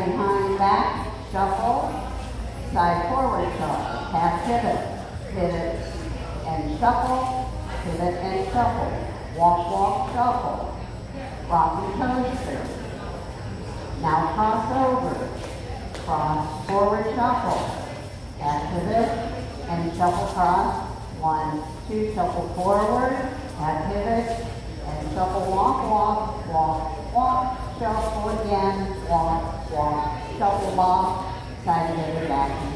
Behind back, shuffle, side forward shuffle, half pivot, pivot and shuffle, pivot and shuffle, walk, walk, shuffle, rocking toaster. Now cross over, cross, forward shuffle, half pivot and shuffle cross, 1, 2, shuffle forward, half pivot and shuffle, walk, walk, walk, walk, shuffle again, walk, walk, shuffle, walk, side pivot back.